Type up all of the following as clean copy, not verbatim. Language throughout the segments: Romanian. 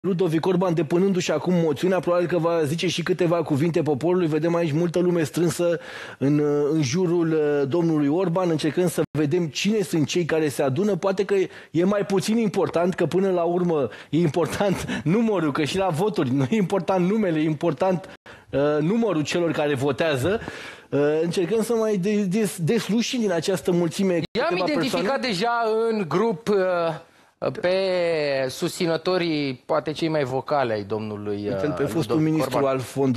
Ludovic Orban depunându-și acum moțiunea, probabil că va zice și câteva cuvinte poporului. Vedem aici multă lume strânsă în jurul domnului Orban, încercând să vedem cine sunt cei care se adună. Poate că e mai puțin important, că până la urmă e important numărul, că și la voturi nu e important numele, e important numărul celor care votează. Încercăm să mai deslușim din această mulțime. I-am identificat deja în grup pe susținătorii, poate cei mai vocali ai domnului Uite-l pe fostul ministru Orban al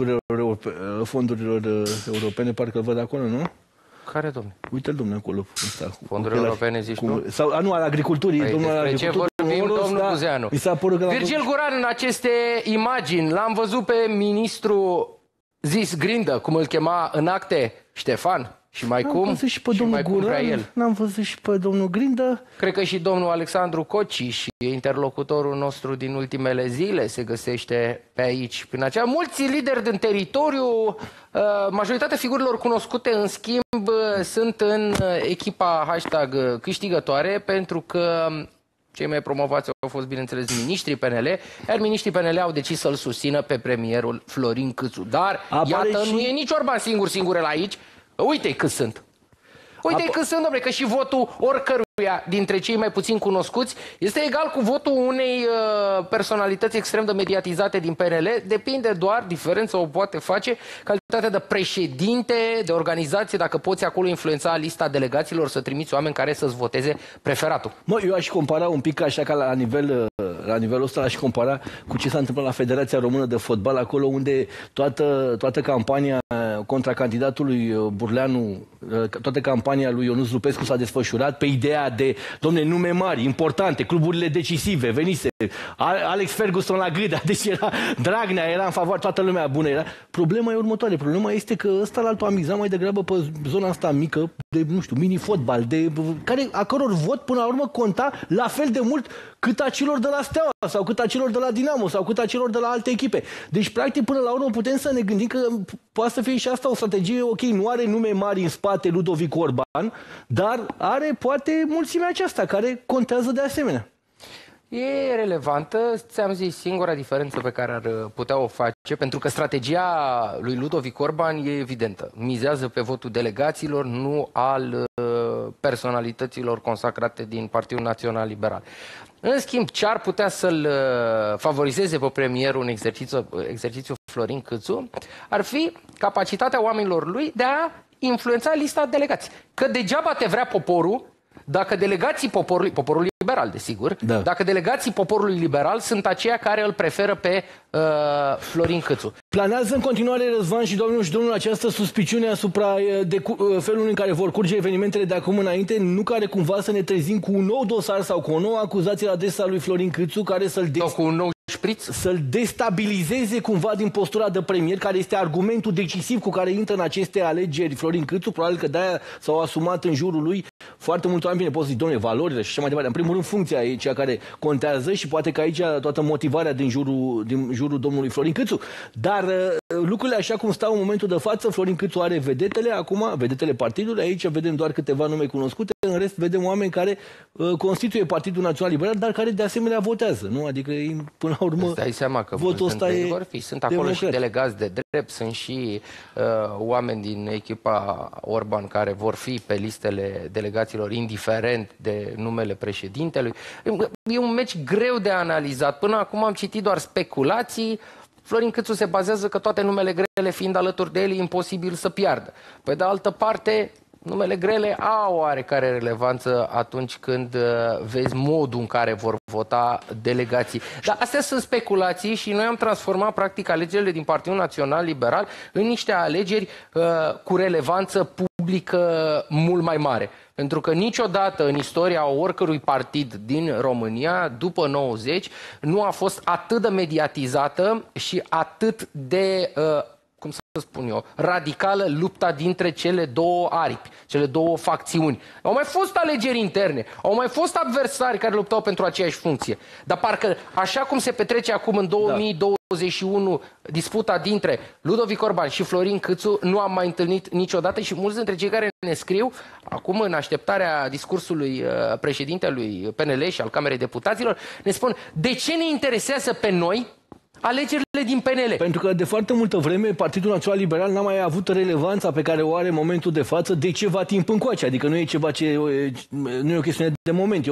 fondurilor europene, parcă îl văd acolo, nu? Care, domnule? Uite-l, domnule, acolo. Fonduri europene, zici tu? Sau, nu, al agriculturii. Păi, despre ce vorbim, domnul Buzeanu? Virgil Goran, în aceste imagini, l-am văzut pe ministru zis Grindă, cum îl chema în acte, Ștefan. Și mai cum? Văzut și pe domnul Guran, n-am văzut și pe domnul Grindă. Cred că și domnul Alexandru Coci și interlocutorul nostru din ultimele zile se găsește pe aici. Prin aceea, mulți lideri din teritoriu, majoritatea figurilor cunoscute, în schimb, sunt în echipa hashtag câștigătoare, pentru că cei mai promovați au fost, bineînțeles, miniștrii PNL, iar miniștrii PNL au decis să-l susțină pe premierul Florin Câțu. Dar, iată, nu e nici Orban singur el aici. Uite cât sunt. Uite cât sunt, domnule, că și votul oricăruia dintre cei mai puțin cunoscuți este egal cu votul unei personalități extrem de mediatizate din PNL. Depinde doar, diferența o poate face calitatea de președinte, de organizație, dacă poți acolo influența lista delegaților, să trimiți oameni care să-ți voteze preferatul. Mă, eu aș compara un pic așa, ca la nivelul ăsta, aș compara cu ce s-a întâmplat la Federația Română de Fotbal, acolo unde toată campania contra candidatului Burleanu, toată campania lui Ionuț Lupescu s-a desfășurat pe ideea de, domne, nume mari, importante, cluburile decisive, venise Alex Ferguson la Gâda, deci era Dragnea, era în favoare, toată lumea bună era. Problema e următoare, problema este că ăsta l-altul amiza mai degrabă pe zona asta mică, de, nu știu, mini-fotbal, a căror vot până la urmă conta la fel de mult cât a celor de la Steaua, sau cât a celor de la Dinamo, sau cât a celor de la alte echipe. Deci, practic, până la urmă putem să ne gândim că poate să fie și asta o strategie, ok, nu are nume mari în spate Ludovic Orban, dar are, poate, mulțimea aceasta, care contează de asemenea. E relevantă, ți-am zis, singura diferență pe care ar putea o face, pentru că strategia lui Ludovic Orban e evidentă. Mizează pe votul delegaților, nu al personalităților consacrate din Partidul Național Liberal. În schimb, ce ar putea să-l favorizeze pe premierul în exercițiu Florin Câțu ar fi capacitatea oamenilor lui de a influența lista delegații. Că degeaba te vrea poporul dacă delegații poporului liberal, desigur, dacă delegații poporului liberal sunt aceia care îl preferă pe Florin Câțu. Planează în continuare, Răzvan și domnul, această suspiciune asupra felului în care vor curge evenimentele de acum înainte, nu care cumva să ne trezim cu un nou dosar sau cu o nouă acuzație la adresa lui Florin Câțu, care să-l destabilizeze cumva din postura de premier, care este argumentul decisiv cu care intră în aceste alegeri Florin Câțu. Probabil că de-aia s-au asumat în jurul lui foarte mulți oameni. Bine, poți zic, domnule, valorile și așa mai departe. În primul rând, funcția e cea care contează și poate că aici toată motivarea din jurul domnului Florin Câțu. Dar lucrurile așa cum stau în momentul de față, Florin Câțu are vedetele, acum vedetele partidului, aici vedem doar câteva nume cunoscute, în rest vedem oameni care constituie Partidul Național Liberal, dar care de asemenea votează, nu? Adică până la urmă, dai seama că votul ăsta sunt acolo și delegați de drept, sunt și oameni din echipa Orban care vor fi pe listele delegaților, indiferent de numele președintelui. E un meci greu de analizat. Până acum am citit doar speculații. Florin Câțu se bazează că toate numele grele fiind alături de el e imposibil să piardă. Pe de altă parte, numele grele au oarecare relevanță atunci când vezi modul în care vor vota delegații. Dar astea sunt speculații și noi am transformat practic alegerile din Partidul Național Liberal în niște alegeri cu relevanță publică mult mai mare. Pentru că niciodată în istoria oricărui partid din România, după 90, nu a fost atât de mediatizată și atât de cum să spun eu, radicală lupta dintre cele două aripi, cele două facțiuni. Au mai fost alegeri interne, au mai fost adversari care luptau pentru aceeași funcție. Dar parcă așa cum se petrece acum în 2020, 21, disputa dintre Ludovic Orban și Florin Câțu, nu am mai întâlnit niciodată și mulți dintre cei care ne scriu, acum în așteptarea discursului președintelui PNL și al Camerei Deputaților, ne spun de ce ne interesează pe noi alegerile din PNL. Pentru că de foarte multă vreme Partidul Național Liberal n-a mai avut relevanța pe care o are în momentul de față de ceva timp încoace. Adică nu e ceva nu e o chestiune de moment, e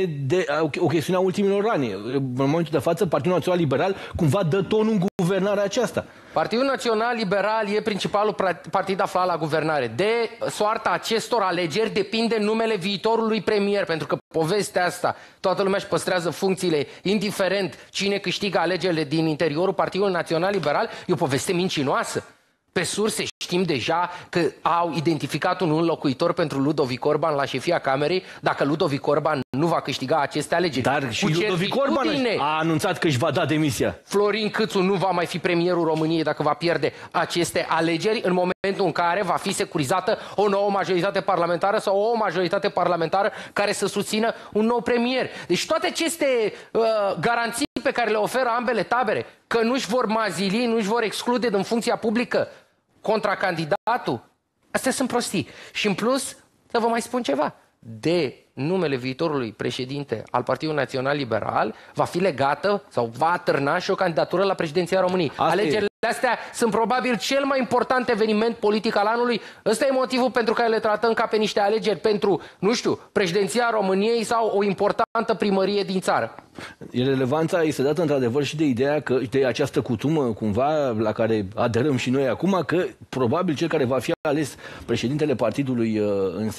o chestiune a ultimilor ani. În momentul de față Partidul Național Liberal cumva dă tonul în guvernarea aceasta. Partidul Național Liberal e principalul partid aflat la guvernare. De soarta acestor alegeri depinde numele viitorului premier, pentru că povestea asta, toată lumea își păstrează funcțiile, indiferent cine câștigă alegerile din interiorul Partidului Național Liberal, e o poveste mincinoasă. Pe surse știm deja că au identificat un înlocuitor pentru Ludovic Orban la șefia Camerei, dacă Ludovic Orban nu va câștiga aceste alegeri. Dar și Ludovic Orban a anunțat că își va da demisia. Florin Câțu nu va mai fi premierul României dacă va pierde aceste alegeri în momentul în care va fi securizată o nouă majoritate parlamentară sau o majoritate parlamentară care să susțină un nou premier. Deci toate aceste garanții pe care le oferă ambele tabere, că nu-și vor mazili, nu-și vor exclude din funcția publică contracandidatul, astea sunt prostii. Și în plus, să vă mai spun ceva, de numele viitorului președinte al Partidului Național Liberal va fi legată sau va atârna și o candidatură la președinția României. Alegerile astea sunt probabil cel mai important eveniment politic al anului. Ăsta e motivul pentru care le tratăm ca pe niște alegeri pentru, nu știu, președinția României sau o importantă primărie din țară. Relevanța este dată într-adevăr și de ideea că, de această cutumă cumva la care aderăm și noi acum, că probabil cel care va fi ales președintele partidului în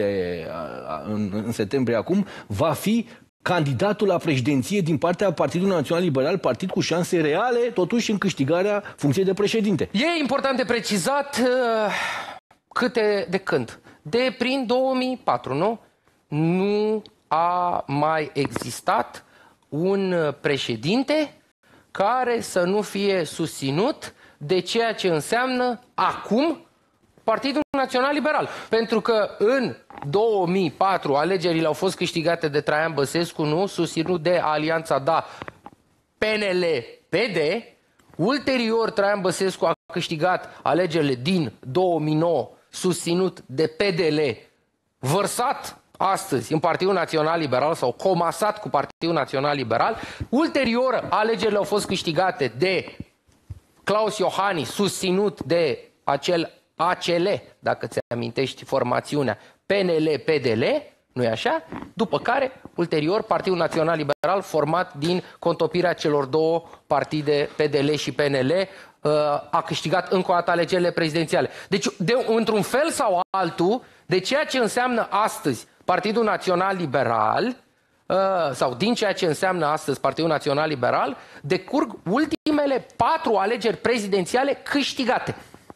septembrie acum va fi candidatul la președinție din partea Partidului Național Liberal, partid cu șanse reale, totuși în câștigarea funcției de președinte. E important de precizat câte de când. De prin 2004, nu? Nu a mai existat un președinte care să nu fie susținut de ceea ce înseamnă acum Partidul Național Liberal. Pentru că în 2004 alegerile au fost câștigate de Traian Băsescu, nu? Susținut de Alianța Da PNL-PD. Ulterior, Traian Băsescu a câștigat alegerile din 2009, susținut de PDL, vărsat astăzi în Partidul Național Liberal sau comasat cu Partidul Național Liberal. Ulterior, alegerile au fost câștigate de Claus Iohannis, susținut de acel ACL, dacă ți amintești formațiunea, PNL-PDL, nu-i așa? După care, ulterior, Partidul Național Liberal, format din contopirea celor două partide, PDL și PNL, a câștigat încă o dată alegerile prezidențiale. Deci, într-un fel sau altul, de ceea ce înseamnă astăzi Partidul Național Liberal, sau din ceea ce înseamnă astăzi Partidul Național Liberal, decurg ultimele 4 alegeri prezidențiale câștigate.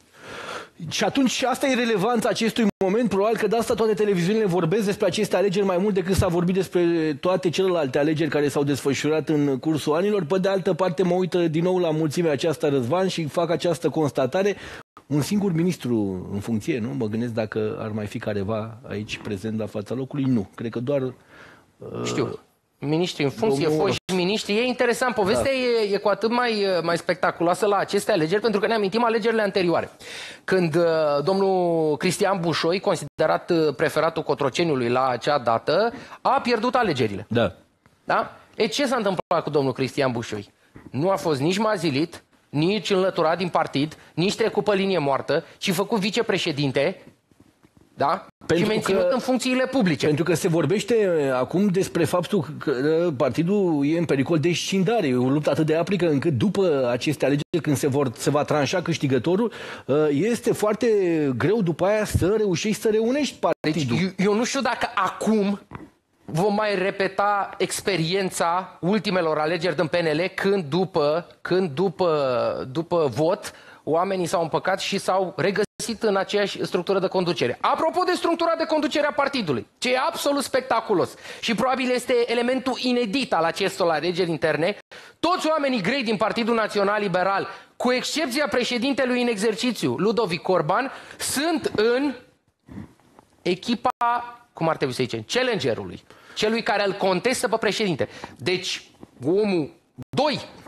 Și atunci asta e relevanța acestui moment. Probabil că de asta toate televiziunile vorbesc despre aceste alegeri mai mult decât s-a vorbit despre toate celelalte alegeri care s-au desfășurat în cursul anilor. Pe de altă parte mă uit din nou la mulțimea aceasta, Răzvan, și fac această constatare. Un singur ministru în funcție, nu? Mă gândesc dacă ar mai fi careva aici prezent la fața locului. Nu. Cred că doar... Știu. Miniștri în funcție, foști miniștri. E interesant. Povestea e cu atât mai spectaculoasă la aceste alegeri, pentru că ne amintim alegerile anterioare. Când domnul Cristian Bușoi, considerat preferatul Cotroceniului la acea dată, a pierdut alegerile. Da. Da? E, ce s-a întâmplat cu domnul Cristian Bușoi? Nu a fost nici mazilit, nici înlăturat din partid, nici trecut pe linie moartă, ci făcut vicepreședinte, da? Și menținut în funcțiile publice. Pentru că se vorbește acum despre faptul că partidul e în pericol de scindare. E o luptă atât de aprică încât după aceste alegeri, când se va tranșa câștigătorul, este foarte greu după aia să reușești să reunești partidul. Deci, eu nu știu dacă acum vom mai repeta experiența ultimelor alegeri din PNL când după vot oamenii s-au împăcat și s-au regăsit în aceeași structură de conducere. Apropo de structura de conducere a partidului, ce e absolut spectaculos și probabil este elementul inedit al acestor alegeri interne, toți oamenii grei din Partidul Național Liberal, cu excepția președintelui în exercițiu, Ludovic Orban, sunt în echipa, cum ar trebui să zicem, challengerului, celui care îl contestă pe președinte. Deci, omul 2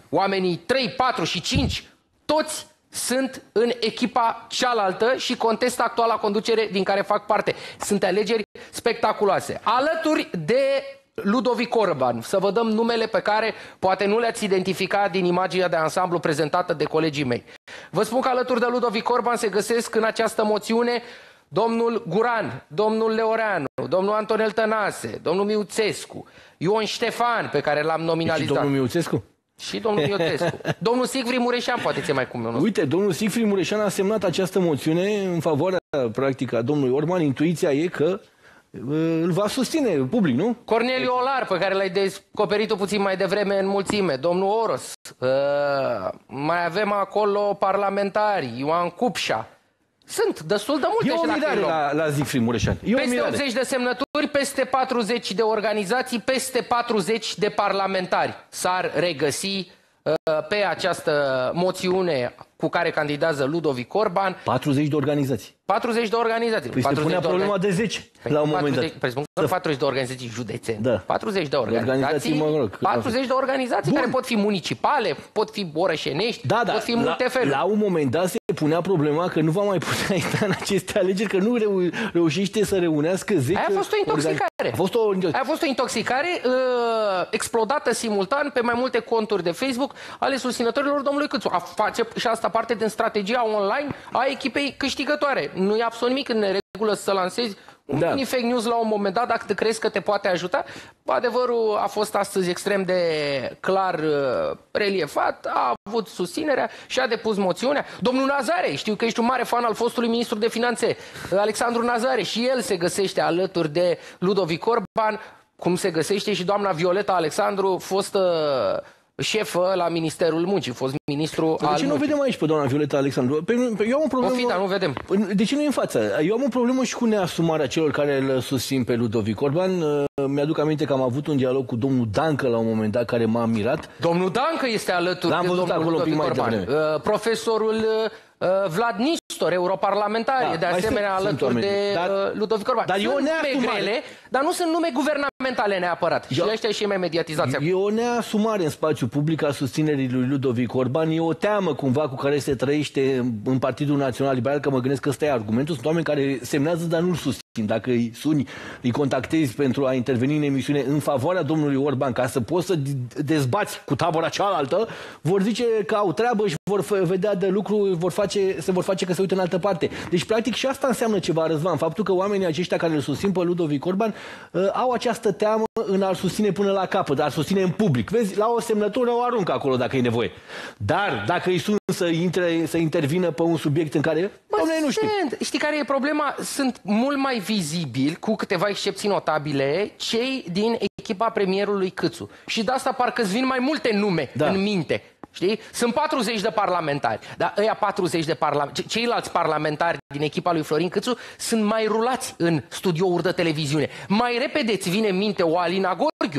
oamenii 3, 4 și 5, toți sunt în echipa cealaltă și contestă actuala conducere din care fac parte. Sunt alegeri spectaculoase. Alături de Ludovic Orban, să vă dăm numele pe care poate nu le-ați identificat din imaginea de ansamblu prezentată de colegii mei. Vă spun că alături de Ludovic Orban se găsesc în această moțiune domnul Guran, domnul Leoreanu, domnul Antonel Tănase, domnul Miuțescu, Ion Ștefan, pe care l-am nominalizat. Și domnul Miuțescu? Și domnul Miuțescu. Domnul Sigfrid Mureșan poate ți mai cum. Uite, domnul Sigfrid Mureșan a semnat această moțiune în favoarea, practic, a domnului Orban. Intuiția e că îl va susține public, nu? Corneliu Olar, pe care l-ai descoperit puțin mai devreme în mulțime, domnul Oros, mai avem acolo parlamentari, Ioan Cupșa. Sunt destul de multe. E o mirare la Sigfrid Mureșan. Peste 80 de semnături, peste 40 de organizații, peste 40 de parlamentari s-ar regăsi pe această moțiune cu care candidează Ludovic Orban. 40 de organizații. 40 de organizații. Păi se punea problema de 10 la un moment dat. Presupun că 40 de organizații județene. Da. 40 de organizații. 40 de organizații care pot fi municipale, pot fi orășenești, pot fi multe feluri. La un moment dat se punea problema că nu va mai putea intra în aceste alegeri, că nu reușește să reunească 10. Aia a fost o intoxicare. A fost o intoxicare explodată simultan pe mai multe conturi de Facebook ale susținătorilor domnului Câțu. Face și asta parte din strategia online a echipei câștigătoare. Nu e absolut nimic în neregulă să lansezi un mini fake news la un moment dat, dacă crezi că te poate ajuta. Adevărul a fost astăzi extrem de clar reliefat, a avut susținerea și a depus moțiunea. Domnul Nazare, știu că ești un mare fan al fostului ministru de finanțe, Alexandru Nazare, și el se găsește alături de Ludovic Orban, cum se găsește și doamna Violeta Alexandru, fostă șefă la Ministerul Muncii, fost ministru al De ce nu vedem aici pe doamna Violeta Alexandru? Eu am o problemă... Dar nu vedem. De ce nu e în față? Eu am o problemă și cu neasumarea celor care îl susțin pe Ludovic Orban. Mi-aduc aminte că am avut un dialog cu domnul Dancă la un moment dat care m-a mirat. Domnul Dancă este alături de domnul Ludovic Orban. Profesorul Vlad Nistor, europarlamentar, de asemenea alături de Ludovic Orban. Dar sunt nume grele, dar nu sunt nume guvernamentale neapărat. Și ăștia și mai mediatizați. E o neasumare în spațiu public a susținerii lui Ludovic Orban. E o teamă cumva cu care se trăiește în Partidul Național Liberal, că mă gândesc că ăsta e argumentul. Sunt oameni care semnează, dar nu-l susțin. Dacă îi suni, îi contactezi pentru a interveni în emisiune în favoarea domnului Orban, ca să poți să dezbați cu tabăra cealaltă, vor zice că au treabă și vor vedea de lucru, se vor face că se uită în altă parte. Deci, practic, și asta înseamnă ceva, Răzvan. Faptul că oamenii aceștia care îl susțin pe Ludovic Orban au această teamă în a-l susține până la capăt, a-l susține în public. Vezi, la o semnătură o aruncă acolo dacă e nevoie. Dar dacă îi sun să intervină pe un subiect în care... nu știu. Știi care e problema? Sunt mult mai vizibili, cu câteva excepții notabile, cei din echipa premierului Câțu. Și de asta parcă-ți vin mai multe nume în minte. Știi? Sunt 40 de parlamentari, dar ăia 40 de ceilalți parlamentari din echipa lui Florin Câțu sunt mai rulați în studiouri de televiziune. Mai repede ți vine în minte o Alina Gorghiu,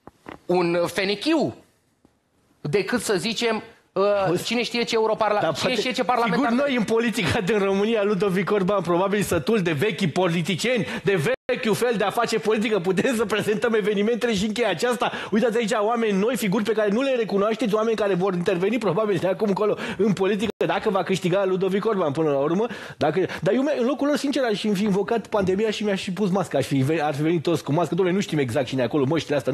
un Fenechiu, decât să zicem cine știe ce parlamentar. Sigur, noi în politica din România, Ludovic Orban, probabil sătul de vechi politicieni, de vechiul fel de a face politică, putem să prezentăm evenimentele și încheia aceasta. Uitați aici oameni noi, figuri pe care nu le recunoașteți, oameni care vor interveni probabil de acum încolo în politică, dacă va câștiga Ludovic Orban până la urmă. Dar eu în locul lor, sincer, aș fi invocat pandemia și mi-aș fi pus masca. Ar fi venit toți cu mască. Doamne, nu știm exact cine e acolo, măștile astea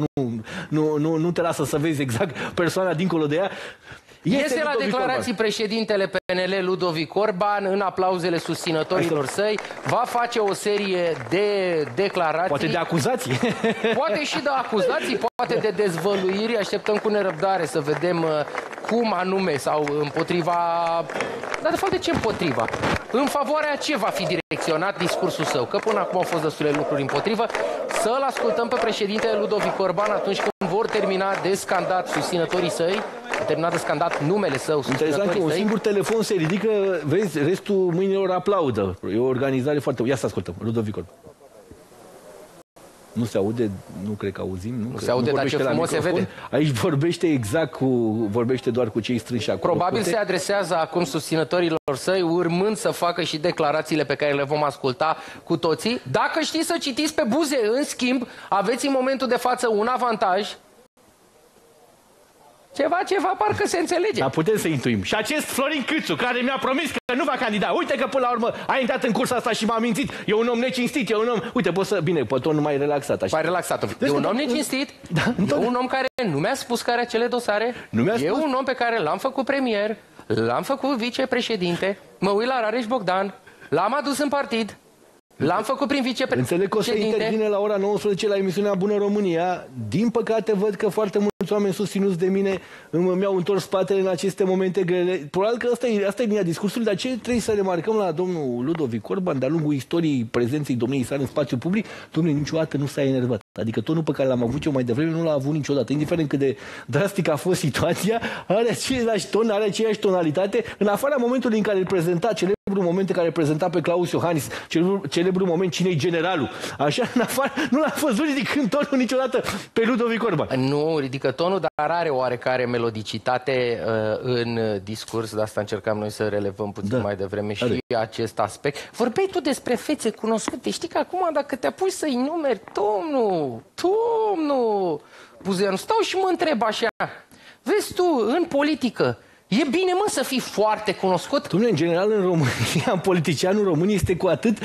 nu te lasă să vezi exact persoana dincolo de ea. Este la declarații președintele PNL Ludovic Orban, în aplauzele susținătorilor săi, va face o serie de declarații. Poate de acuzații. Poate și de acuzații, poate de dezvăluiri. Așteptăm cu nerăbdare să vedem cum anume sau împotriva... Dar de fapt de ce împotriva? În favoarea ce va fi direcționat discursul său? Că până acum au fost destule lucruri împotrivă. Să-l ascultăm pe președintele Ludovic Orban atunci când vor termina de scandat susținătorii săi, terminat de scandat numele său. Interesant că un singur telefon se ridică, vezi, restul mâinilor aplaudă. E o organizare foarte... Ia să ascultăm, Ludovic Orban. Nu se aude, nu cred că auzim. Nu se aude, dar ce frumos se vede. Aici vorbește doar cu cei strânși acolo. Probabil se adresează acum susținătorilor săi, urmând să facă și declarațiile pe care le vom asculta cu toții. Dacă știți să citiți pe buze, în schimb, aveți în momentul de față un avantaj. Ceva, parcă se înțelege. Dar putem să intuim. Și acest Florin Câțu, care mi-a promis că nu va candida, uite că până la urmă a intrat în cursa asta și m-a mințit. E un om necinstit, e un om... Uite, bine, pe ton mai relaxat. Așa. Mai relaxat. E un om necinstit, e un om care nu mi-a spus care acele dosare, e un om pe care l-am făcut premier, l-am făcut vicepreședinte, mă uit la Rareș Bogdan, l-am adus în partid, l-am făcut prin vicepreședinte. Înțeleg că o să intervine la ora 19 la emisiunea Bună România. Din păcate văd că foarte mulți oameni susținuți de mine mi-au întors spatele în aceste momente grele. Probabil că asta e linia discursului, dar ce trebuie să remarcăm la domnul Ludovic Orban de-a lungul istoriei prezenței domniei sale în spațiu public, domnule, niciodată nu s-a enervat. Adică tonul pe care l-am avut eu mai devreme nu l-a avut niciodată. Indiferent cât de drastic a fost situația, are același ton, are aceeași tonalitate, în afara momentului în care îl prezenta, celebrul moment în care îl prezenta pe Claus Iohannis, celebrul moment cine-i generalul. Așa, în afară, nu l-a văzut ridicând tonul niciodată pe Ludovic Orban. Nu ridică tonul, dar are oarecare melodicitate în discurs, de asta încercam noi să relevăm puțin mai devreme și acest aspect. Vorbeai tu despre fețe cunoscute. Știi că acum, dacă te apuci să-i numeri, domnul Buzeanu, stau și mă întreb așa. Vezi tu, în politică, e bine, mă, să fii foarte cunoscut? Dom'le, în general, în România, politicianul român este cu atât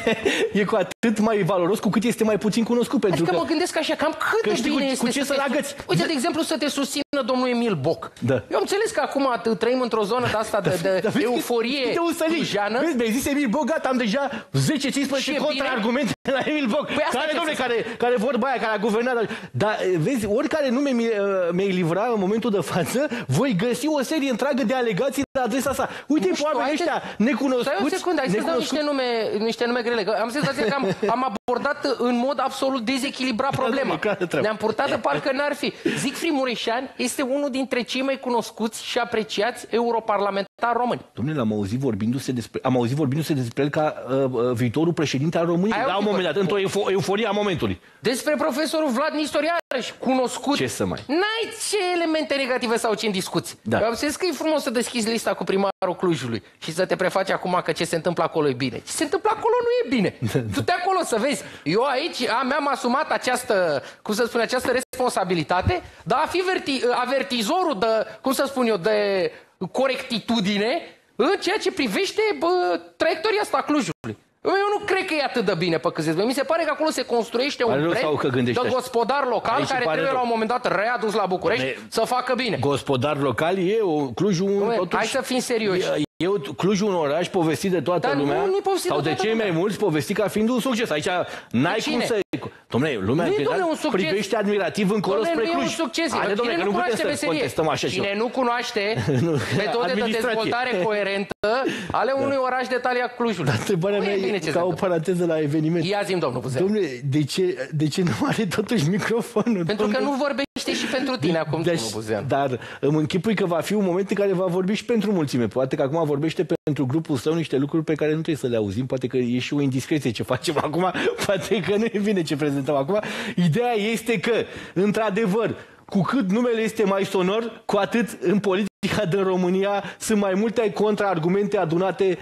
mai valoros cu cât este mai puțin cunoscut. Pentru adică mă gândesc așa, cam cât de bine este cu ce să agăți? Uite, de exemplu, să te susțină domnul Emil Boc. Da. Eu am înțeles că acum trăim într-o zonă de asta de euforie clujană. Vezi, mi-ai zis Emil Boc, gata, am deja 10-15 contraargumente la Emil Boc. Păi care, dom'le, care vorba aia, care a guvernat. Dar, vezi, oricare nume mi-ai livra în momentul de față, voi găsi o serie întreagă de alegații la adresa sa. Uite, oamenii ăștia necunoscuți. Stai o secundă, hai să dau niște nume grele. Am senzația că am abordat în mod absolut dezechilibrat problema. Ne-am purtat de parcă n-ar fi. Siegfried Mureșan este unul dintre cei mai cunoscuți și apreciați europarlamentari români. Dom'le, am auzit vorbindu-se despre el ca viitorul președinte al României. La un moment dat, într-o euforie a momentului. Despre profesorul Vlad Nistor, iarăși cunoscut. Ce să mai? N-ai ce elemente negative sau ce în discuții. Da. Eu am zis că e frumos să deschizi lista cu primarul Clujului și să te prefaci acum că ce se întâmplă acolo e bine. Ce se întâmplă acolo nu e bine. Tu te acolo să vezi. Eu aici mi-am asumat această, cum să spun, această responsabilitate, dar a fi avertizorul de, cum să spun eu, de corectitudine în ceea ce privește traiectoria asta a Clujului. Eu nu cred că e atât de bine pe cât mi se pare că acolo se construiește un brand de gospodar local care trebuie la un moment dat readus la București să facă bine. Gospodar local e Clujul totuși... Hai să fim serioși. Clujul un oraș povestit de toată lumea, sau de cei mai mulți povestit ca fiind un succes. Aici n-ai cum să... Dom'le, lumea privește admirativ încolo spre Cluj. Nu e un succes. Cine nu cunoaște meserie? Cine nu cunoaște metode de dezvoltare coerentă ale unui oraș de talia Clujului. Întrebarea mea e ca o paranteză la eveniment. Ia zi-mi, domnul Buzeanu. Dom'le, de ce nu are totuși microfonul? Pentru că nu vorbește și pentru tine acum, domnul Buzeanu. Dar îmi închipui că va fi un moment în care va vorbi și pentru mulțime. Poate că acum vorbește pentru grupul său niște lucruri pe care nu trebuie să le auzim. Poate că e și o indiscreție ce facem acum. Poate că nu e bine ce prezentăm acum. Ideea este că, într-adevăr, cu cât numele este mai sonor, cu atât în politica din România sunt mai multe contraargumente adunate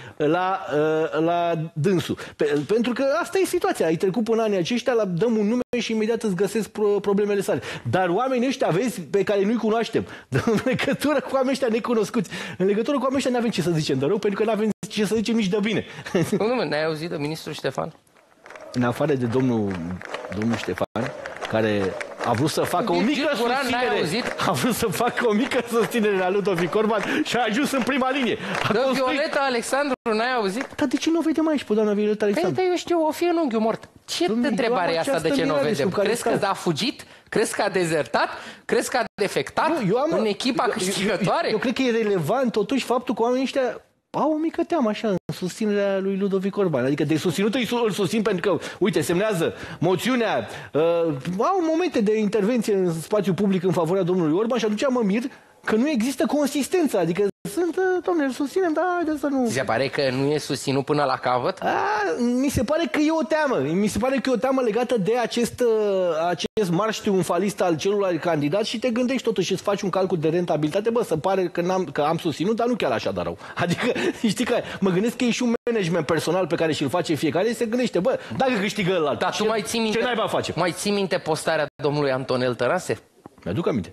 la dânsul. Pentru că asta e situația. Ai trecut până anii aceștia, dăm un nume și imediat îți găsesc problemele sale. Dar oamenii ăștia, vezi, pe care nu-i cunoaștem, în legătură cu oamenii ăștia necunoscuți, în legătură cu oamenii ăștia n-avem ce să zicem de rău, pentru că n-avem ce să zicem nici de bine. N-ai auzit de ministrul Ștefan? În afară de domnul Ștefan, care a vrut să facă o mică susținere. A vrut să facă o mică susținere la Ludovic Orban și a ajuns în prima linie. De Violeta Alexandru, n-ai auzit? Dar de ce nu o vedem aici pe doamna Violeta Alexandru? Păi, eu știu, o fi în unghiul mort. Ce întrebare e asta de ce nu o vedem? Crezi că a fugit? Crezi că a dezertat? Crezi că a defectat în echipa câștigătoare? Eu cred că e relevant totuși faptul că oamenii ăștia au o mică teamă așa în susținerea lui Ludovic Orban. Adică de susținut îl susțin pentru că, uite, semnează moțiunea, au momente de intervenție în spațiu public în favoarea domnului Orban și atunci mă mir că nu există consistență. Adică sunt, domnule, îl susținem, dar haideți să nu... Ți se pare că nu e susținut până la capăt? Mi se pare că e o teamă. Mi se pare că e o teamă legată de acest marș triumfalist al celuilalt candidat și te gândești totuși, îți faci un calcul de rentabilitate, să pare că am susținut, dar nu chiar așa de rău. Adică, știi că mă gândesc că e și un management personal pe care și-l face fiecare, se gândește, dacă câștigă ălalt, ce naiba face? Mai ții minte postarea domnului Antonel Tărase? Mi-aduc aminte.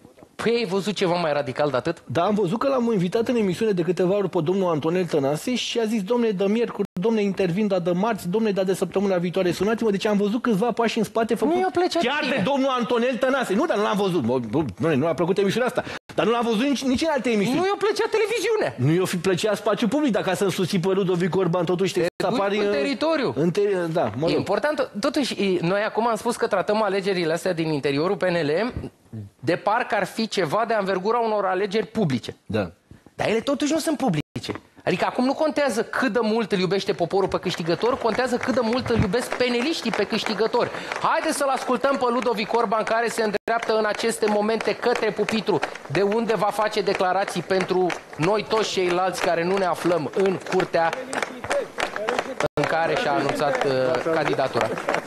Păi ai văzut ceva mai radical de atât? Da, am văzut că l-am invitat în emisiune de câteva ori pe domnul Antonel Tănase și a zis, domnule, de miercuri, domnule, intervin, dar de marți, domnule, dar de săptămâna viitoare, sunați-mă. Deci am văzut câțiva pași în spate făcut chiar de domnul Antonel Tănase. Nu, dar nu l-am văzut. Nu a plăcut emisiunea asta. Dar nu l-am văzut nici în alte emisiuni. Nu i-a plăcea televiziunea. Nu i-a fi plăcea spațiu public, dacă să-l susții pe Ludovic Orban, totuși trebuie să apari în teritoriu. Da, mă rog. E important, totuși, noi acum am spus că tratăm alegerile astea din interiorul PNL de parcă ar fi ceva de anvergura unor alegeri publice. Da. Dar ele totuși nu sunt publice. Adică acum nu contează cât de mult îl iubește poporul pe câștigător, contează cât de mult îl iubesc peneliștii pe câștigător. Haideți să-l ascultăm pe Ludovic Orban, care se îndreaptă în aceste momente către pupitru, de unde va face declarații pentru noi toți ceilalți care nu ne aflăm în curtea în care și-a anunțat candidatura.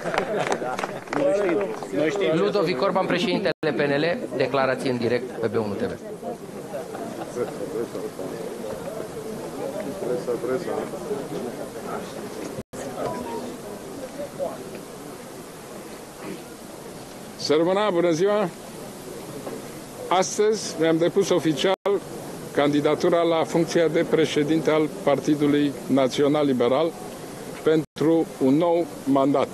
Ludovic Orban, președintele PNL, declarație în direct pe B1 TV. Sărmâna, bună ziua! Astăzi mi-am depus oficial candidatura la funcția de președinte al Partidului Național Liberal pentru un nou mandat.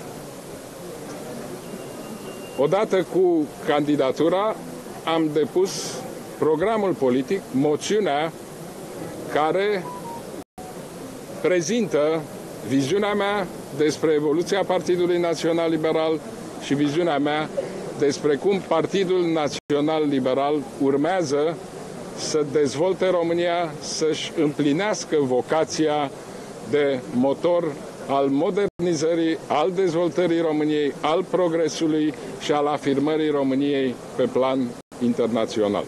Odată cu candidatura am depus programul politic, moțiunea care prezintă viziunea mea despre evoluția Partidului Național Liberal și viziunea mea despre cum Partidul Național Liberal urmează să dezvolte România, să-și împlinească vocația de motor al modernizării, al dezvoltării României, al progresului și al afirmării României pe plan internațional.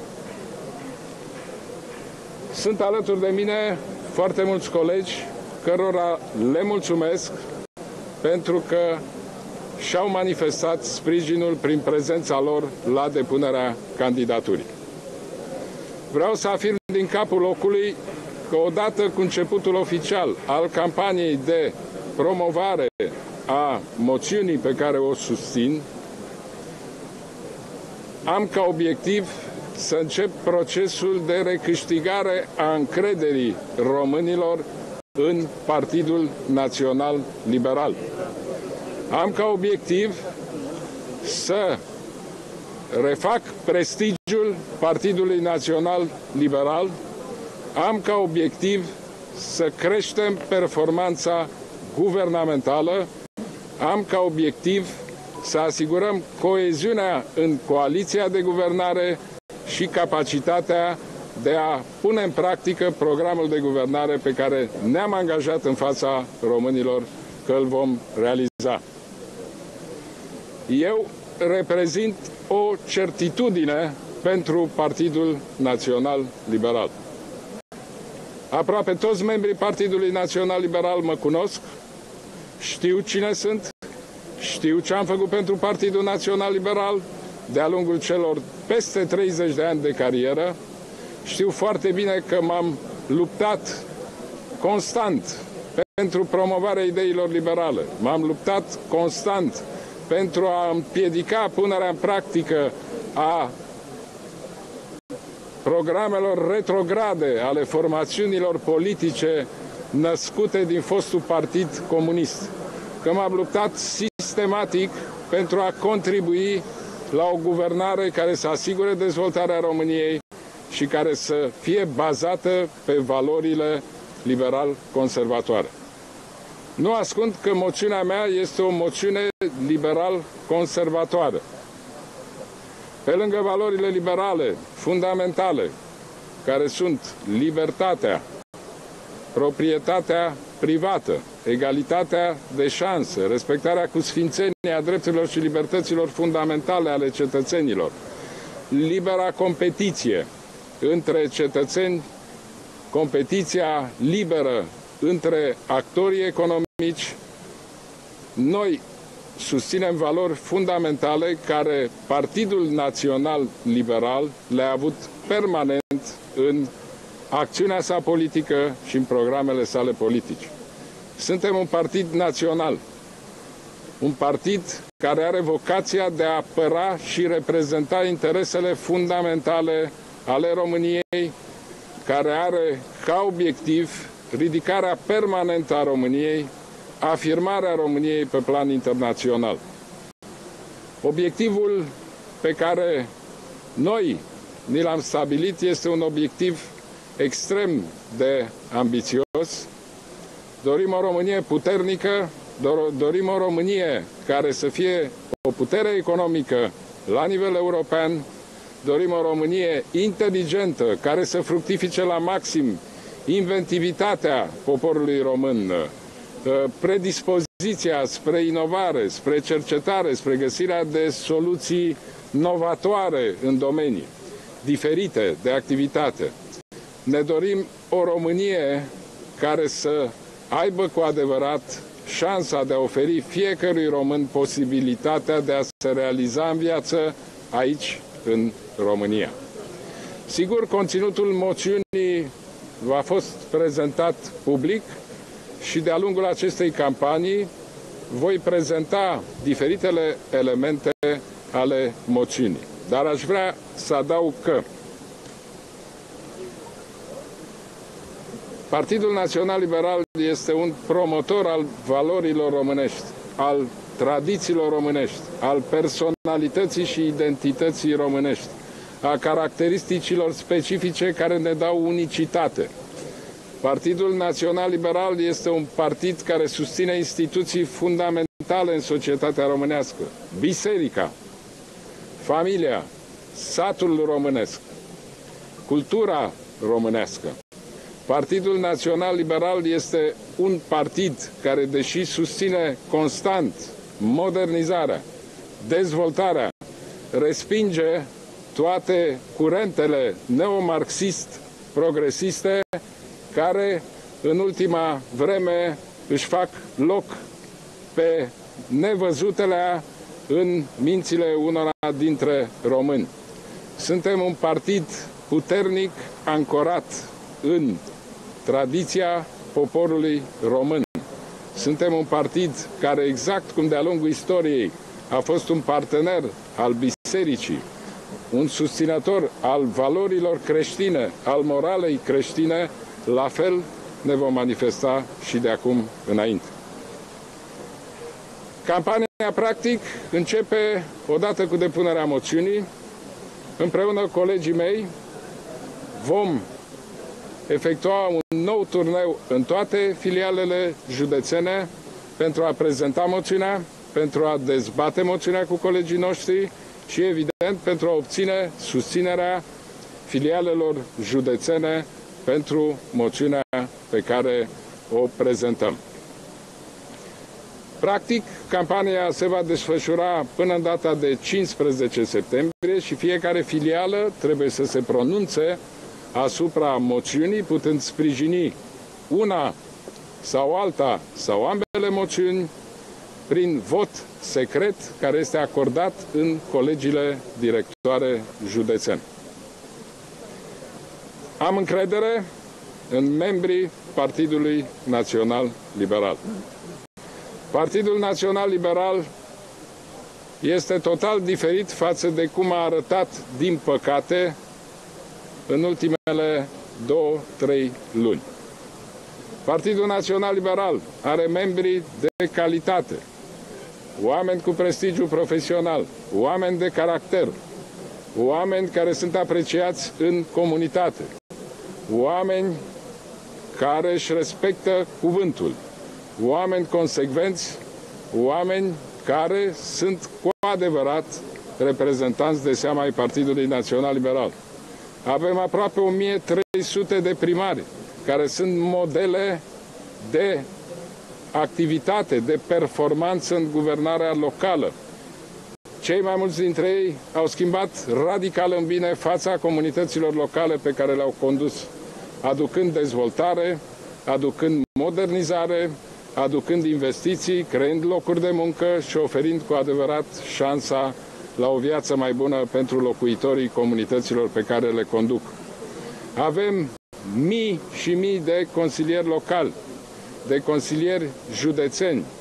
Sunt alături de mine foarte mulți colegi cărora le mulțumesc pentru că și-au manifestat sprijinul prin prezența lor la depunerea candidaturii. Vreau să afirm din capul locului că odată cu începutul oficial al campaniei de promovare a moțiunii pe care o susțin, am ca obiectiv să încep procesul de recâștigare a încrederii românilor în Partidul Național Liberal. Am ca obiectiv să refac prestigiul Partidului Național Liberal. Am ca obiectiv să creștem performanța guvernamentală. Am ca obiectiv să asigurăm coeziunea în coaliția de guvernare și capacitatea de a pune în practică programul de guvernare pe care ne-am angajat în fața românilor că îl vom realiza. Eu reprezint o certitudine pentru Partidul Național Liberal. Aproape toți membrii Partidului Național Liberal mă cunosc, știu cine sunt, știu ce am făcut pentru Partidul Național Liberal de-a lungul celor peste 30 de ani de carieră. Știu foarte bine că m-am luptat constant pentru promovarea ideilor liberale. M-am luptat constant pentru a împiedica punerea în practică a programelor retrograde ale formațiunilor politice născute din fostul Partid Comunist. Că m-am luptat sistematic pentru a contribui la o guvernare care să asigure dezvoltarea României și care să fie bazată pe valorile liberal-conservatoare. Nu ascund că moțiunea mea este o moțiune liberal-conservatoare. Pe lângă valorile liberale fundamentale, care sunt libertatea, proprietatea privată, egalitatea de șanse, respectarea cu sfințenie a drepturilor și libertăților fundamentale ale cetățenilor, libera competiție între cetățeni, competiția liberă între actorii economici, noi susținem valori fundamentale care Partidul Național Liberal le-a avut permanent în acțiunea sa politică și în programele sale politice. Suntem un partid național. un partid care are vocația de a apăra și reprezenta interesele fundamentale ale României, care are ca obiectiv ridicarea permanentă a României, afirmarea României pe plan internațional. Obiectivul pe care noi ni l-am stabilit este un obiectiv extrem de ambițios. Dorim o Românie puternică, dorim o Românie care să fie o putere economică la nivel european, dorim o Românie inteligentă, care să fructifice la maxim inventivitatea poporului român, predispoziția spre inovare, spre cercetare, spre găsirea de soluții novatoare în domenii diferite de activitate. Ne dorim o Românie care să aibă cu adevărat șansa de a oferi fiecărui român posibilitatea de a se realiza în viață aici, în România. Sigur, conținutul moțiunii a fost prezentat public și de-a lungul acestei campanii voi prezenta diferitele elemente ale moțiunii. Dar aș vrea să adaug că Partidul Național Liberal este un promotor al valorilor românești, al tradițiilor românești, al personalității și identității românești, a caracteristicilor specifice care ne dau unicitate. Partidul Național Liberal este un partid care susține instituții fundamentale în societatea românească, biserica, familia, satul românesc, cultura românească. Partidul Național Liberal este un partid care, deși susține constant modernizarea, dezvoltarea, respinge toate curentele neomarxist-progresiste care în ultima vreme își fac loc pe nevăzutele în mințile unora dintre români. Suntem un partid puternic, ancorat în tradiția poporului român. Suntem un partid care, exact cum de-a lungul istoriei a fost un partener al bisericii, un susținător al valorilor creștine, al moralei creștine, la fel ne vom manifesta și de acum înainte. Campania, practic, începe odată cu depunerea moțiunii. Împreună cu colegii mei vom efectua un nou turneu în toate filialele județene pentru a prezenta moțiunea, pentru a dezbate moțiunea cu colegii noștri și, evident, pentru a obține susținerea filialelor județene pentru moțiunea pe care o prezentăm. Practic, campania se va desfășura până în data de 15 septembrie și fiecare filială trebuie să se pronunțe asupra moțiunii, putând sprijini una sau alta sau ambele moțiuni prin vot secret care este acordat în colegiile directoare județene. Am încredere în membrii Partidului Național Liberal. Partidul Național Liberal este total diferit față de cum a arătat, din păcate, în ultimele 2-3 luni. Partidul Național Liberal are membri de calitate, oameni cu prestigiu profesional, oameni de caracter, oameni care sunt apreciați în comunitate, oameni care își respectă cuvântul, oameni consecvenți, oameni care sunt cu adevărat reprezentanți de seama ai Partidului Național Liberal. Avem aproape 1300 de primari care sunt modele de activitate, de performanță în guvernarea locală. Cei mai mulți dintre ei au schimbat radical în bine fața comunităților locale pe care le-au condus, aducând dezvoltare, aducând modernizare, aducând investiții, creând locuri de muncă și oferind cu adevărat șansa la o viață mai bună pentru locuitorii comunităților pe care le conduc. Avem mii și mii de consilieri locali, de consilieri județeni,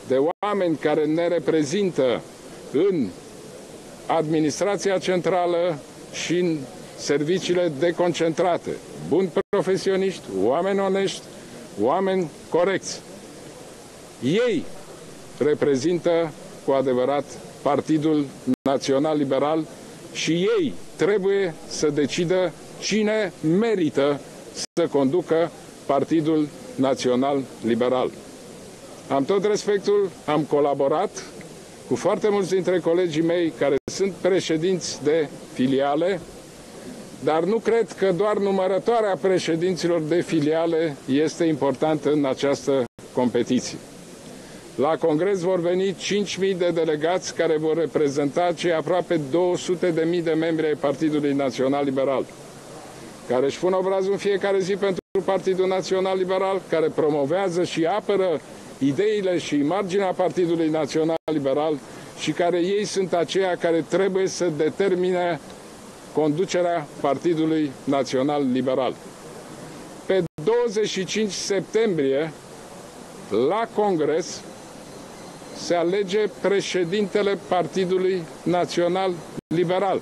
de oameni care ne reprezintă în administrația centrală și în serviciile deconcentrate. Buni profesioniști, oameni onești, oameni corecți. Ei reprezintă cu adevărat Partidul Național Liberal și ei trebuie să decidă cine merită să conducă Partidul Național Liberal. Am tot respectul, am colaborat cu foarte mulți dintre colegii mei care sunt președinți de filiale, dar nu cred că doar numărătoarea președinților de filiale este importantă în această competiție. La congres vor veni 5.000 de delegați care vor reprezenta cei aproape 200.000 de membri ai Partidului Național Liberal, care își pun obrazul în fiecare zi pentru Partidul Național Liberal, care promovează și apără ideile și imaginea Partidului Național Liberal și care ei sunt aceia care trebuie să determine conducerea Partidului Național Liberal. Pe 25 septembrie, la Congres, se alege președintele Partidului Național Liberal.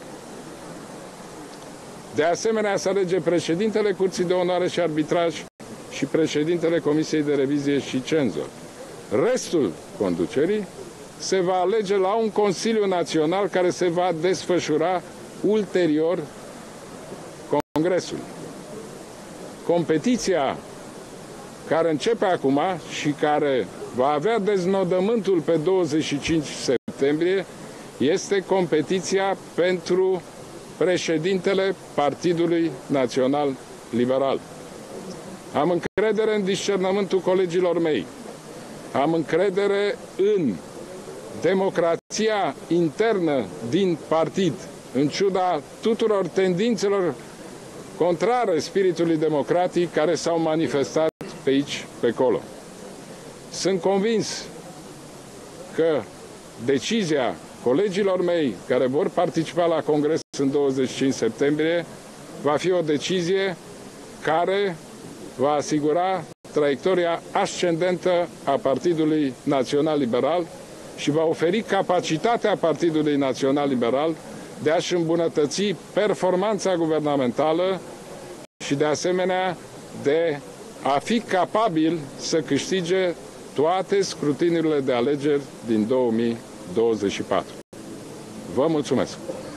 De asemenea, se alege președintele Curții de Onoare și Arbitraj și președintele Comisiei de Revizie și Cenzor. Restul conducerii se va alege la un Consiliu Național care se va desfășura ulterior Congresului. Competiția care începe acum și care va avea deznodământul pe 25 septembrie este competiția pentru președintele Partidului Național Liberal. Am încredere în discernământul colegilor mei. Am încredere în democrația internă din partid, în ciuda tuturor tendințelor contrare spiritului democratic care s-au manifestat pe aici, pe acolo. Sunt convins că decizia colegilor mei care vor participa la Congres în 25 septembrie va fi o decizie care va asigura traiectoria ascendentă a Partidului Național Liberal și va oferi capacitatea Partidului Național Liberal de a-și îmbunătăți performanța guvernamentală și de asemenea de a fi capabil să câștige toate scrutiniile de alegeri din 2024. Vă mulțumesc!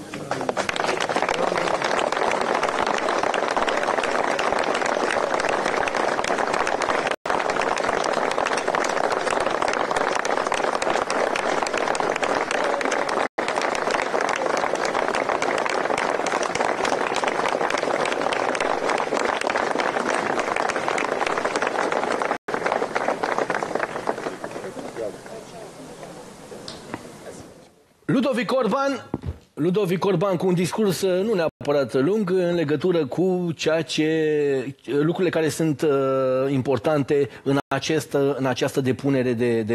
Ludovic Orban cu un discurs nu neapărat lung în legătură cu lucrurile care sunt importante în această depunere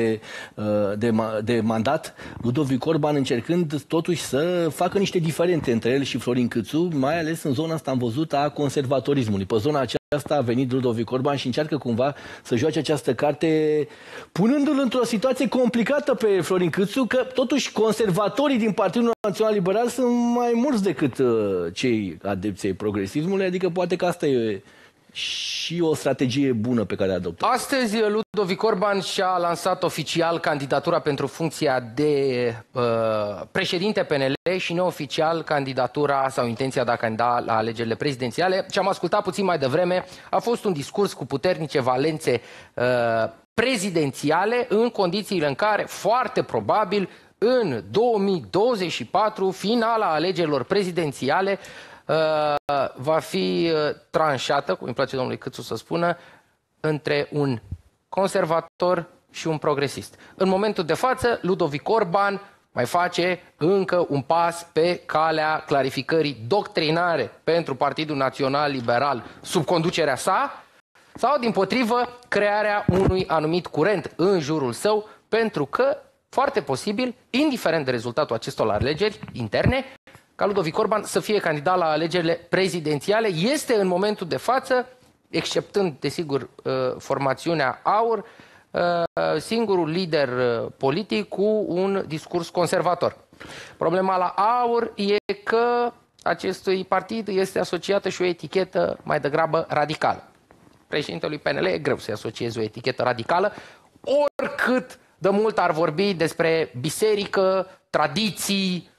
de mandat. Ludovic Orban încercând totuși să facă niște diferențe între el și Florin Câțu, mai ales în zona asta am văzut a conservatorismului. Pe zona aceasta a venit Ludovic Orban și încearcă cumva să joace această carte punându-l într-o situație complicată pe Florin Câțu, că totuși conservatorii din Partidul Național Liberal sunt mai mulți decât cei adepți ai progresismului, adică poate că asta e și o strategie bună pe care a adoptat. Astăzi Ludovic Orban și-a lansat oficial candidatura pentru funcția de președinte PNL și neoficial candidatura sau intenția de a candida la alegerile prezidențiale. Ce am ascultat puțin mai devreme a fost un discurs cu puternice valențe prezidențiale în condițiile în care, foarte probabil, în 2024, finala alegerilor prezidențiale va fi tranșată, cum îmi place domnului Câțu să spună, între un conservator și un progresist. În momentul de față, Ludovic Orban mai face încă un pas pe calea clarificării doctrinare pentru Partidul Național Liberal sub conducerea sa, sau, dimpotrivă, crearea unui anumit curent în jurul său, pentru că, foarte posibil, indiferent de rezultatul acestor alegeri interne, ca Ludovic Orban să fie candidat la alegerile prezidențiale. Este în momentul de față, exceptând, desigur, formațiunea AUR, singurul lider politic cu un discurs conservator. Problema la AUR e că acestui partid este asociată și o etichetă mai degrabă radicală. Președintelui PNL e greu să-i asocieze o etichetă radicală, oricât de mult ar vorbi despre biserică, tradiții,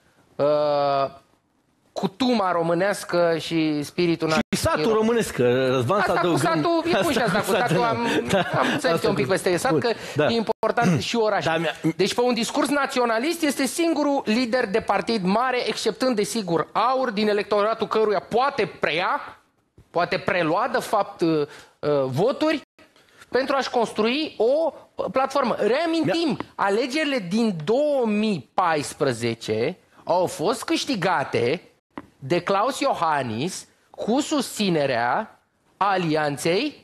cutuma românească și spiritul național. Și satul românesc, Răzvan, să adăugăm. Asta cu satul, e bun și asta cu satul, am înțeles un pic peste sat, că e important și orașul. Deci pe un discurs naționalist este singurul lider de partid mare, exceptând, desigur, AUR, din electoratul căruia poate prelua, de fapt, voturi pentru a-și construi o platformă. Reamintim, alegerile din 2014 au fost câștigate de Klaus Iohannis cu susținerea Alianței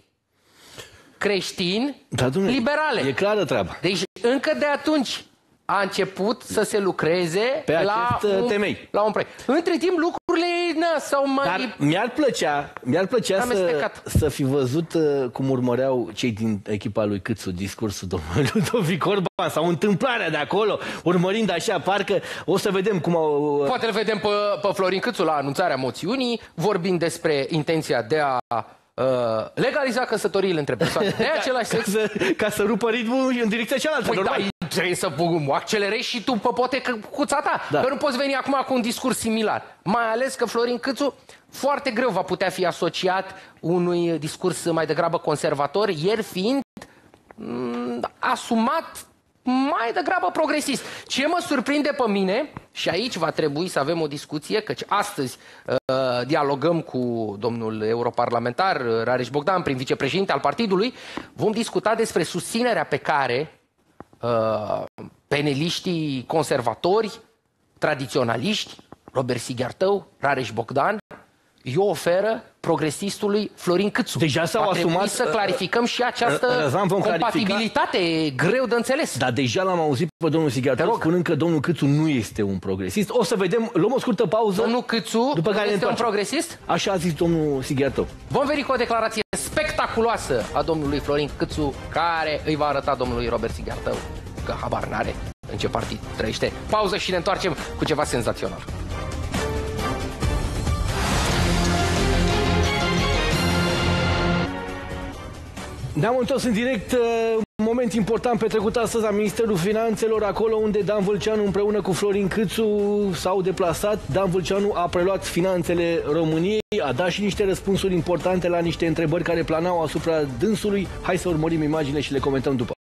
Creștin-Liberale. E clară treaba. Deci încă de atunci a început să se lucreze pe acest temei. La un proiect. Între timp lucrurile s-au mai... Dar mi-ar plăcea să fi văzut cum urmăreau cei din echipa lui Câțu discursul domnului Ludovic Orban sau întâmplarea de acolo, urmărind așa, parcă o să vedem cum au... Poate îl vedem pe Florin Câțu la anunțarea moțiunii, vorbind despre intenția de a legaliza căsătoriile între persoane de același sex. Ca să rupă ritmul în direcția cealaltă. Păi da, trebuie să accelerezi și tu pe poate cuța ta. Da. Că nu poți veni acum cu un discurs similar. Mai ales că Florin Câțu foarte greu va putea fi asociat unui discurs mai degrabă conservator, ieri fiind asumat mai degrabă progresist. Ce mă surprinde pe mine, și aici va trebui să avem o discuție, căci astăzi dialogăm cu domnul europarlamentar Rareș Bogdan, prin vicepreședinte al partidului, vom discuta despre susținerea pe care peneliștii conservatori, tradiționaliști, Robert Sighiartău, Rareș Bogdan, îi oferă progresistului Florin Câțu. Deja s-au asumat să clarificăm și această compatibilitate greu de înțeles. Dar deja l-am auzit pe domnul Sighiartău spunând că domnul Câțu nu este un progresist. O să vedem, luăm o scurtă pauză. Domnul Câțu după care este un progresist? Așa a zis domnul Sighiartău. Vom veni cu o declarație spectaculoasă a domnului Florin Câțu, care îi va arăta domnului Robert Sighiartău că habar n-are în ce partid trăiește. Pauză și ne întoarcem cu ceva senzațional. Ne-am întors în direct, un moment important petrecut astăzi la Ministerul Finanțelor, acolo unde Dan Vâlceanu împreună cu Florin Câțu s-au deplasat. Dan Vâlceanu a preluat finanțele României, a dat și niște răspunsuri importante la niște întrebări care planau asupra dânsului. Hai să urmărim imaginile și le comentăm după.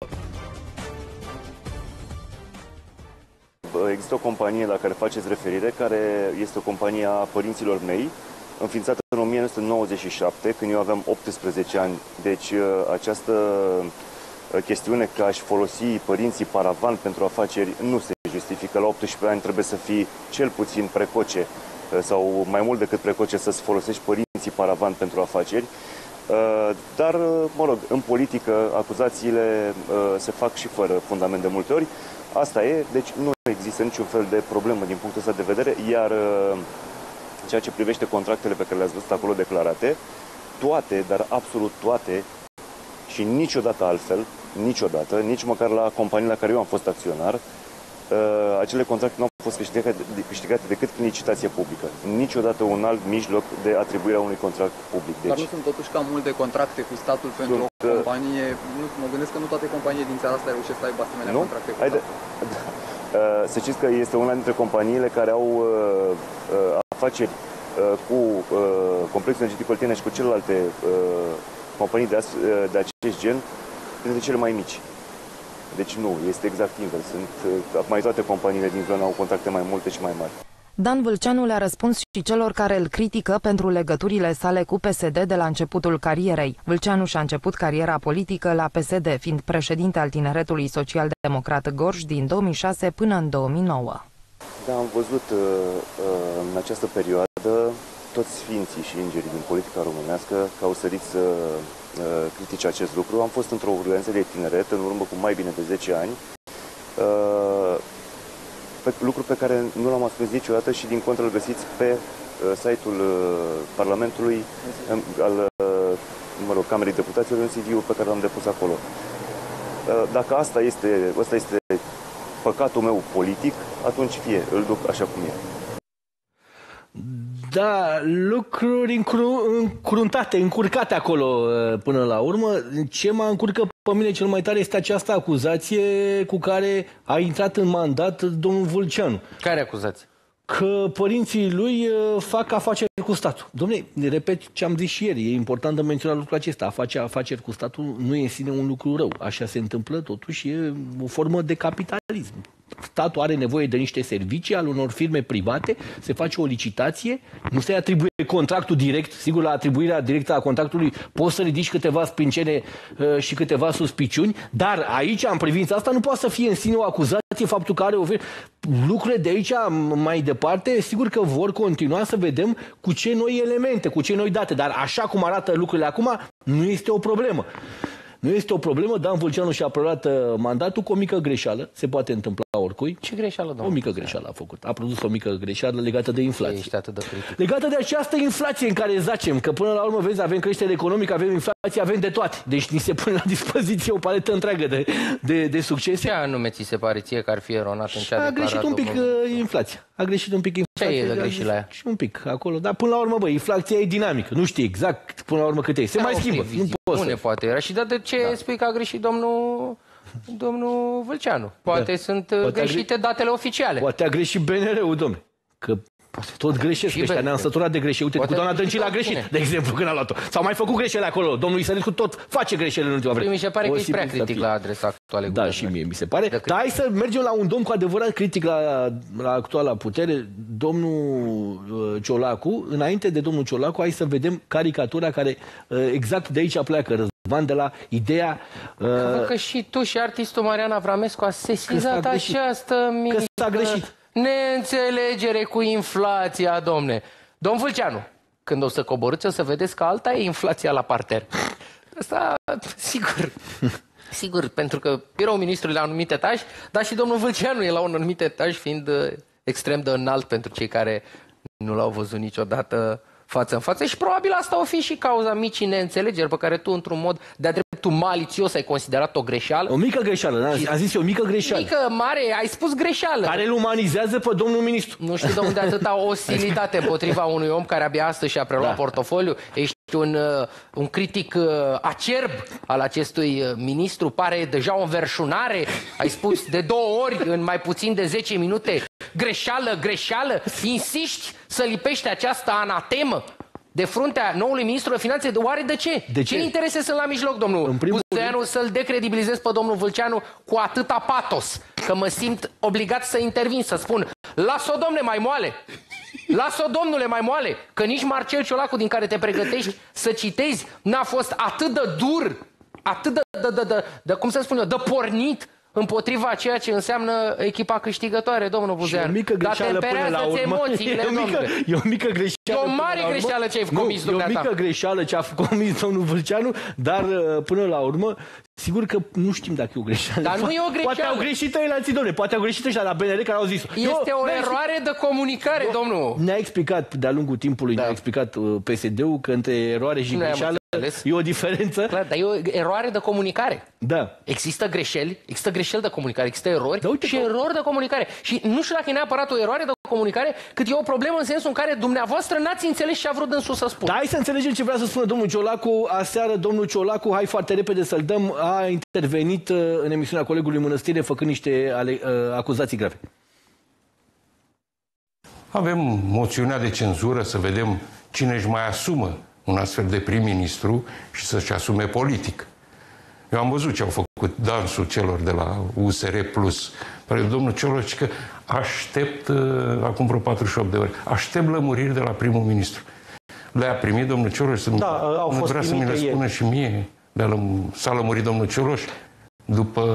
Există o companie la care faceți referire, care este o companie a părinților mei, înființată în 1997, când eu aveam 18 ani. Deci această chestiune că aș folosi părinții paravan pentru afaceri nu se justifică. La 18 ani trebuie să fii cel puțin precoce sau mai mult decât precoce să-ți folosești părinții paravan pentru afaceri. Dar, mă rog, în politică acuzațiile se fac și fără fundament de multe ori. Asta e, deci nu există niciun fel de problemă din punctul ăsta de vedere, iar ceea ce privește contractele pe care le-ați văzut acolo declarate, toate, dar absolut toate, și niciodată altfel, niciodată, nici măcar la companii la care eu am fost acționar, acele contracte nu au fost câștigate decât prin licitație publică. Niciodată un alt mijloc de atribuire a unui contract public. Deci, dar nu sunt totuși cam multe contracte cu statul pentru o companie? Nu, mă gândesc că nu toate companiile din țara asta reușesc să aibă asemenea contracte cu statul. Să știți că este una dintre companiile care au afaceri cu Complexul Energetic Oltenia și cu celelalte companii de acest gen, printre cele mai mici. Deci nu, este exact invers. Mai toate companiile din zonă au contracte mai multe și mai mari. Dan Vâlceanu le-a răspuns și celor care îl critică pentru legăturile sale cu PSD de la începutul carierei. Vâlceanu și-a început cariera politică la PSD, fiind președinte al Tineretului Social-Democrat Gorj din 2006 până în 2009. Da, am văzut în această perioadă toți sfinții și îngerii din politica românească că au sărit să critice acest lucru. Am fost într-o organizație de tineret în urmă cu mai bine de 10 ani, lucru pe care nu l-am ascuns niciodată și din contră îl găsiți pe site-ul Parlamentului, al Camerei Deputaților, în CV-ul pe care l-am depus acolo. Dacă ăsta este păcatul meu politic, atunci fie, îl duc așa cum e. Da, lucruri încruntate, încurcate acolo până la urmă. Ce mă încurcă pe mine cel mai tare este această acuzație cu care a intrat în mandat domnul Vâlceanu. Care acuzație? Că părinții lui fac afaceri cu statul. Dom'le, repet ce am zis și ieri, e important de menționat lucrul acesta. A face afaceri cu statul nu e în sine un lucru rău. Așa se întâmplă, totuși e o formă de capitalism. Statul are nevoie de niște servicii al unor firme private, se face o licitație, nu se atribuie contractul direct. Sigur, la atribuirea directă a contractului poți să ridici câteva sprâncene și câteva suspiciuni, dar aici, în privința asta, nu poate să fie în sine o acuzație faptul că are o lucrurile de aici mai departe, sigur că vor continua să vedem cu ce noi elemente, cu ce noi date, dar așa cum arată lucrurile acum, nu este o problemă. Nu este o problemă, Dan Vâlceanu și-a preluat mandatul cu o mică greșeală, se poate întâmpla oricui. Ce greșeală, domnule? O mică greșeală a făcut. A produs o mică greșeală legată de inflație. Ești atât de critic. Legată de această inflație în care zacem, că până la urmă, vezi, avem creștere economică, avem inflație, avem de toate. Deci ni se pune la dispoziție o paletă întreagă de succese. Ce anume ți se pare ție că ar fi eronat în ce a declarat? A greșit un pic inflația. A greșit un pic inflația. Ce e de greșit la ea? Și un pic acolo. Dar până la urmă, băi, inflația e dinamică. Nu știi exact până la urmă cât e. Se mai schimbă. Nu ne poate era. Și de ce spui că a greșit domnul Vâlceanu? Poate sunt greșite datele oficiale. Poate a greșit BNR-ul, domnule. Că tot greșesc ăștia, ne-am săturat de greșeli. Uite, cu doamna Dăncilă a greșit, de exemplu, când a luat-o. S-au mai făcut greșeli acolo. Domnul Isărescu tot face greșeli în ultima vreme. Mi se pare că ești prea critic la adresa actualei guverne. Da, și mie mi se pare. Dar hai să mergem la un domn cu adevărat critic la actuala putere, domnul Ciolacu. Înainte de domnul Ciolacu, hai să vedem caricatura care exact de aici pleacă, Răzvan, de la ideea... Că și tu și artistul Marian Avramescu a sesizat această mică neînțelegere cu inflația, domne. Domn Vâlceanu, când o să coborâți, o să vedeți că alta e inflația la parter. Asta, sigur. Sigur, pentru că biroul ministrului la un anumit etaj, dar și domnul Vâlceanu e la un anumit etaj, fiind extrem de înalt pentru cei care nu l-au văzut niciodată față în față. Și probabil asta o fi și cauza micii neînțelegeri pe care tu, într-un mod de-a dreptul malițios, ai considerat o greșeală. O mică greșeală, da? A zis o mică greșeală. Mică, mare, ai spus greșeală. Care îl umanizează pe domnul ministru. Nu știu de unde atâta ostilitate împotriva unui om care abia astăzi și-a preluat portofoliu. Ești un critic acerb al acestui ministru. Pare deja o înverșunare. Ai spus de 2 ori în mai puțin de 10 minute greșeală, greșeală. Insiști să lipești această anatemă de fruntea noului ministru de finanțe. Oare de ce? Ce interese sunt la mijloc, domnul Buzoianu, să-l decredibilizez pe domnul Vâlceanu cu atâta patos, că mă simt obligat să intervin, să spun: las-o, domne, mai moale! Lasă-o, domnule, mai moale! Că nici Marcel Ciolacu, din care te pregătești să citezi, n-a fost atât de dur, atât de cum să spun eu, de pornit împotriva ceea ce înseamnă echipa câștigătoare, domnul Buzoianu. Dar temperează-ți emoțiile, domnule. E o mică greșeală. E o mare greșeală ce ai comis, dumneata. E o mică greșeală ce a comis domnul Vâlceanu, dar până la urmă, sigur că nu știm dacă e o greșeală. Dar nu e o greșeală. Poate au greșit ei alții, domnule, poate au greșit ăștia la BNR care au zis-o. Este o eroare de comunicare, domnul. Ne-a explicat, de-a lungul timpului, ne-a explicat PSD-ul că între eroare și greșeală e o diferență. Clar, dar e o eroare de comunicare. Da. Există greșeli de comunicare, există erori și erori de comunicare. Și nu știu dacă e neapărat o eroare de comunicare, cât e o problemă în sensul în care dumneavoastră n-ați înțeles ce a vrut dânsul să spună. Da, hai să înțelegem ce vrea să spună domnul Ciolacu. Aseară domnul Ciolacu, hai foarte repede să-l dăm, a intervenit în emisiunea colegului Mănăstire făcând niște acuzații grave. Avem moțiunea de cenzură să vedem cine își mai asumă un astfel de prim-ministru și să-și asume politic. Eu am văzut ce au făcut dansul celor de la USR Plus. Domnul Cioloș, că aștept, acum vreo 48 de ore, aștept lămuriri de la primul ministru. Le-a primit domnul Cioloș? Da, au fost vrea să mi le spună și mie. S-a lămurit domnul Cioloș după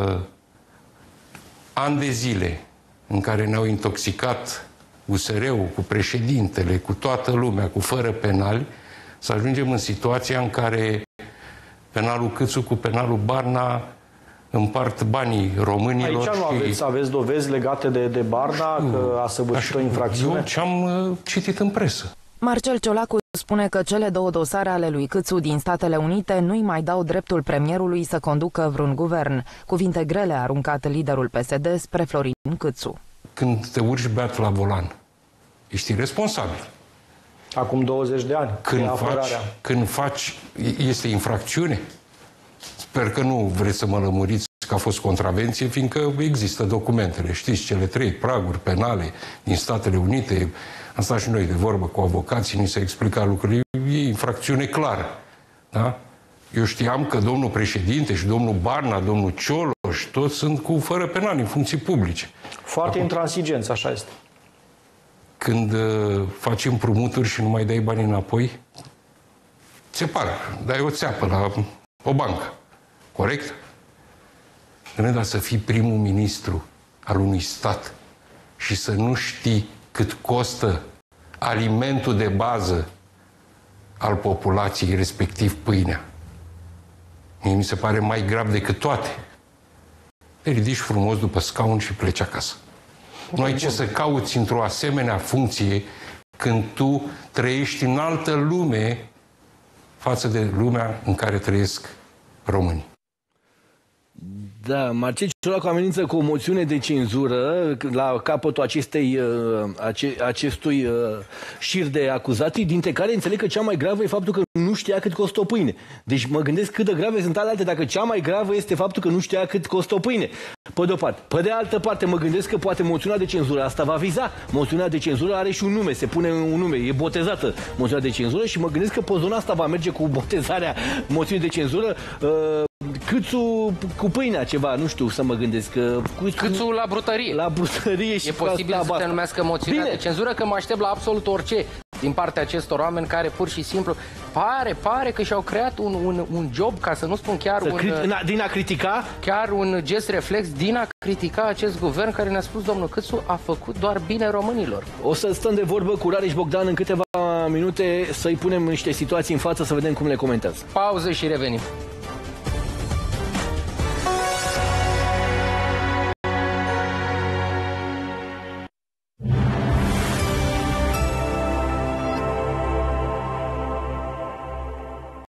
ani de zile în care ne-au intoxicat USR-ul cu președintele, cu toată lumea, cu fără penali, să ajungem în situația în care penalul Câțu cu penalul Barna împart banii românilor. Aici nu aveți dovezi legate de Barna, că a săvârșit o infracțiune? Eu ce-am citit în presă. Marcel Ciolacu spune că cele două dosare ale lui Câțu din Statele Unite nu-i mai dau dreptul premierului să conducă vreun guvern. Cuvinte grele a aruncat liderul PSD spre Florin Câțu. Când te urci beat la volan, ești irresponsabil. Acum 20 de ani. Când faci, este infracțiune. Sper că nu vreți să mă lămuriți că a fost contravenție, fiindcă există documentele. Știți, cele 3 praguri penale din Statele Unite. Am stat și noi de vorbă cu avocații, ni se explica lucrurile. E infracțiune clară. Da? Eu știam că domnul președinte și domnul Barna, domnul Cioloș, toți sunt cu fără penal în funcții publice. Foarte intransigenți, așa este. Când faci împrumuturi și nu mai dai bani înapoi, ți-e par, dai o țeapă la o bancă. Corect? Dar să fii primul ministru al unui stat și să nu știi cât costă alimentul de bază al populației, respectiv pâinea. Mie mi se pare mai grav decât toate. Te ridici frumos după scaun și pleci acasă. Nu ai ce să cauți într-o asemenea funcție când tu trăiești în altă lume față de lumea în care trăiesc românii. Da, Marcel Ciolacu amenință cu o moțiune de cenzură la capătul acestui șir de acuzații, dintre care înțeleg că cea mai gravă e faptul că nu știa cât costă o pâine. Deci mă gândesc cât de grave sunt alte dacă cea mai gravă este faptul că nu știa cât costă o pâine. Pe de o parte. Pe de altă parte mă gândesc că poate moțiunea de cenzură asta va viza. Moțiunea de cenzură are și un nume, se pune un nume, e botezată moțiunea de cenzură și mă gândesc că pe zona asta va merge cu botezarea moțiunii de cenzură Câțu cu pâinea ceva, nu știu să mă gândesc. Câțu la brutărie. La brutărie și e posibil să se numească moțiunea de cenzură, că mă aștept la absolut orice din partea acestor oameni care pur și simplu pare că și-au creat un job, ca să nu spun chiar din a critica? Chiar un gest reflex din a critica acest guvern care ne-a spus domnul Câțu a făcut doar bine românilor. O să stăm de vorbă cu Rareș Bogdan în câteva minute să-i punem niște situații în față să vedem cum le comentează. Pauză și revenim.